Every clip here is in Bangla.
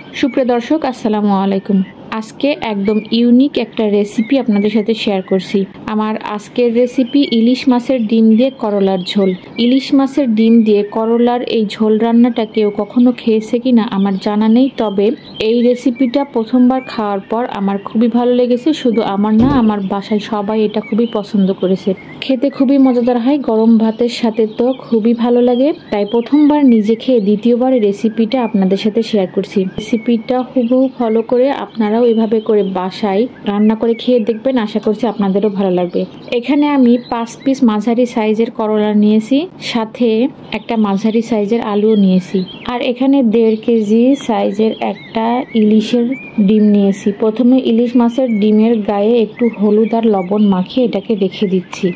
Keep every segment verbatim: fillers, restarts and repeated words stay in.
সুপ্রিয় দর্শক, আসসালামু আলাইকুম। আজকে একদম ইউনিক একটা রেসিপি আপনাদের সাথে শেয়ার করছি। আমার আজকের রেসিপি ইলিশ মাছের ডিম দিয়ে করলার ঝোল। ইলিশ মাছের ডিম দিয়ে করলার এই ঝোল রান্নাটা কেউ কখনো খেয়েছে কিনা আমার জানা নেই, তবে এই রেসিপিটা প্রথমবার খাওয়ার পর আমার খুবই ভালো লেগেছে। শুধু আমার না, আমার বাসায় সবাই এটা খুবই পছন্দ করেছে। খেতে খুবই মজাদার হয়, গরম ভাতের সাথে তো খুবই ভালো লাগে। তাই প্রথমবার নিজে খেয়ে দ্বিতীয়বার রেসিপিটা আপনাদের সাথে শেয়ার করছি। রেসিপিটা হুবহু ফলো করে আপনারাও এভাবে করে বাসায় রান্না করে খেয়ে দেখবেন, আশা করছি আপনাদেরও ভালো লাগবে। এখানে আমি পাঁচ পিস মাঝারি সাইজের করলা নিয়েছি, সাথে একটা মাঝারি সাইজের আলুও নিয়েছি, আর এখানে দেড় কেজি সাইজের একটা ইলিশের ডিম নিয়েছি। প্রথমে ইলিশ মাছের ডিমের গায়ে একটু হলুদ আর লবণ মাখিয়ে এটাকে রেখে দিচ্ছি।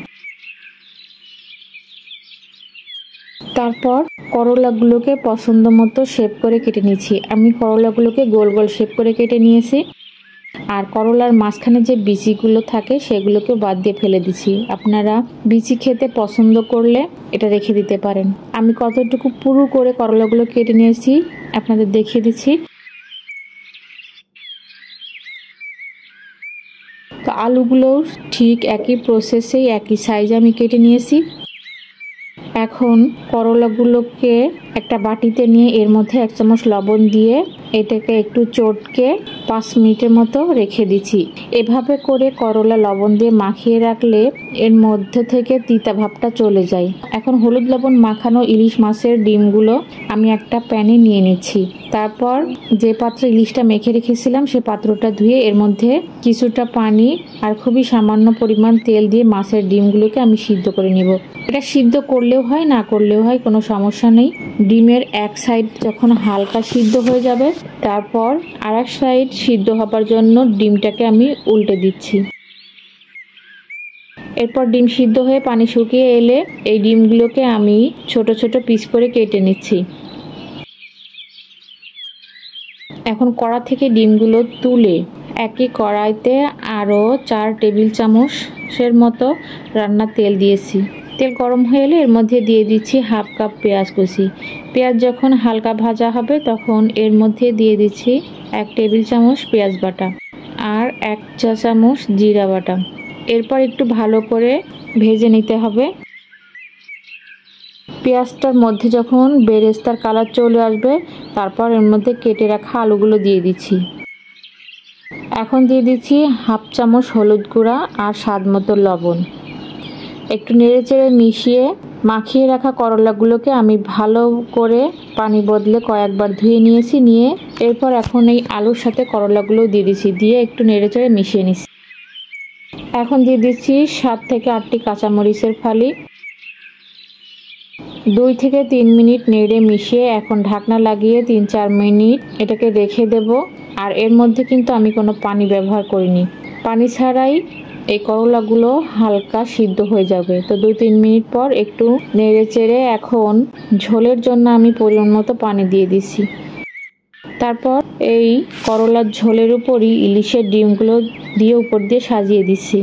তারপর করলাগুলোকে পছন্দ মতো শেপ করে কেটে নিচ্ছি। আমি করলাগুলোকে গোল গোল শেপ করে কেটে নিয়েছি, আর করলার মাঝখানে যে বিচিগুলো থাকে সেগুলোকে বাদ দিয়ে ফেলে দিচ্ছি। আপনারা বিচি খেতে পছন্দ করলে এটা রেখে দিতে পারেন। আমি কতটুকু পুরু করে করলাগুলো কেটে নিয়েছি আপনাদের দেখিয়ে দিচ্ছি। তো আলুগুলোও ঠিক একই প্রসেসেই একই সাইজে আমি কেটে নিয়েছি। এখন করলাগুলোকে একটা বাটিতে নিয়ে এর মধ্যে এক চামচ লবণ দিয়ে এটাকে একটু চটকে পাঁচ মিনিটের মতো রেখে দিচ্ছি। এভাবে করে করলা লবণ দিয়ে মাখিয়ে রাখলে এর মধ্যে থেকে তিতা ভাবটা চলে যায়। এখন হলুদ লবণ মাখানো ইলিশ মাছের ডিমগুলো আমি একটা প্যানে নিয়ে নিচ্ছি। তারপর যে পাত্রে ইলিশটা মেখে রেখেছিলাম সে পাত্রটা ধুয়ে এর মধ্যে কিছুটা পানি আর খুবই সামান্য পরিমাণ তেল দিয়ে মাছের ডিমগুলোকে আমি সিদ্ধ করে নিব। এটা সিদ্ধ করলেও হয়, না করলেও হয়, কোনো সমস্যা নেই। ডিমের এক সাইড যখন হালকা সিদ্ধ হয়ে যাবে তারপর আর এক সাইড সিদ্ধ হবার জন্য ডিমটাকে আমি উল্টে দিচ্ছি। এরপর ডিম সিদ্ধ হয়ে পানি শুকিয়ে এলে এই ডিমগুলোকে আমি ছোট ছোট পিস করে কেটে নিচ্ছি। এখন কড়া থেকে ডিমগুলো তুলে একই কড়াইতে আরও চার টেবিল চামচের মতো রান্নার তেল দিয়েছি। তেল গরম হয়ে এলে এর মধ্যে দিয়ে দিচ্ছি হাফ কাপ পেঁয়াজ কুচি। পেঁয়াজ যখন হালকা ভাজা হবে তখন এর মধ্যে দিয়ে দিচ্ছি এক টেবিল চামচ পেঁয়াজ বাটা আর এক চা চামচ জিরা বাটা। এরপর একটু ভালো করে ভেজে নিতে হবে। পেঁয়াজটার মধ্যে যখন বেরেস্তার কালার চলে আসবে তারপর এর মধ্যে কেটে রাখা আলুগুলো দিয়ে দিচ্ছি। এখন দিয়ে দিচ্ছি হাফ চামচ হলুদ গুঁড়া আর স্বাদ মতো লবণ। একটু নেড়েচেড়ে মিশিয়ে মাখিয়ে রাখা করলাগুলোকে আমি ভালো করে পানি বদলে কয়েকবার ধুয়ে নিয়েছি। নিয়ে এরপর এখন এই আলুর সাথে করলাগুলো দিয়ে দিচ্ছি, দিয়ে একটু নেড়েচেড়ে মিশিয়ে নিচ্ছি। এখন দিয়ে দিচ্ছি সাত থেকে আটটি কাঁচামরিচের ফালি। দুই থেকে তিন মিনিট নেড়ে মিশিয়ে এখন ঢাকনা লাগিয়ে তিন চার মিনিট এটাকে রেখে দেব। আর এর মধ্যে কিন্তু আমি কোনো পানি ব্যবহার করিনি। পানি ছাড়াই এই করলাগুলো হালকা সিদ্ধ হয়ে যাবে। তো দুই তিন মিনিট পর একটু নেড়ে চেড়ে এখন ঝোলের জন্য আমি পরিমাণ মতো পানি দিয়ে দিচ্ছি। তারপর এই করলার ঝোলের উপরই ইলিশের ডিমগুলো দিয়ে উপর দিয়ে সাজিয়ে দিচ্ছি।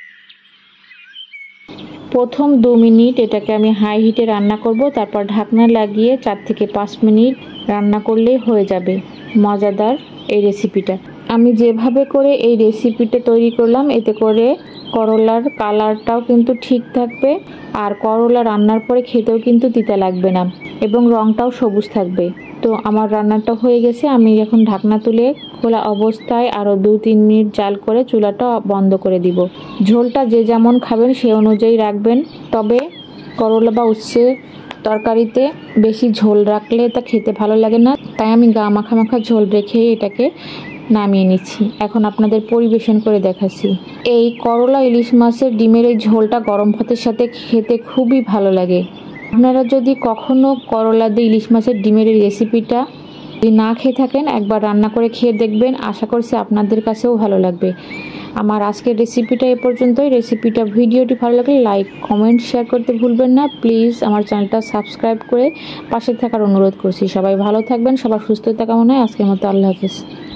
প্রথম দু মিনিট এটাকে আমি হাই হিটে রান্না করব, তারপর ঢাকনা লাগিয়ে চার থেকে পাঁচ মিনিট রান্না করলেই হয়ে যাবে মজাদার এই রেসিপিটা। আমি যেভাবে করে এই রেসিপিটা তৈরি করলাম এতে করে করলার কালারটাও কিন্তু ঠিক থাকবে, আর করলা রান্নার পরে খেতেও কিন্তু তিতা লাগবে না এবং রঙটাও সবুজ থাকবে। তো আমার রান্নাটা হয়ে গেছে। আমি এখন ঢাকনা তুলে খোলা অবস্থায় আরও দু তিন মিনিট জাল করে চুলাটা বন্ধ করে দিব। ঝোলটা যে যেমন খাবেন সে অনুযায়ী রাখবেন, তবে করলা বা উচ্ছে তরকারিতে বেশি ঝোল রাখলে তা খেতে ভালো লাগে না, তাই আমি গা মাখা মাখা ঝোল রেখে এটাকে নামিয়ে নিচ্ছি। এখন আপনাদের পরিবেশন করে দেখাচ্ছি। এই করলা ইলিশ মাছের ডিমের এই ঝোলটা গরম ভাতের সাথে খেতে খুবই ভালো লাগে। আপনারা যদি কখনো করলা দিয়ে ইলিশ মাছের ডিমের এই রেসিপিটা যদি না খেয়ে থাকেন একবার রান্না করে খেয়ে দেখবেন, আশা করছি আপনাদের কাছেও ভালো লাগবে। আমার আজকের রেসিপিটা এ পর্যন্তই। রেসিপিটা ভিডিওটি ভালো লাগলে লাইক কমেন্ট শেয়ার করতে ভুলবেন না। প্লিজ আমার চ্যানেলটা সাবস্ক্রাইব করে পাশে থাকার অনুরোধ করছি। সবাই ভালো থাকবেন, সবার সুস্থতা কামনায় আজকের মতো আল্লাহ হাফেজ।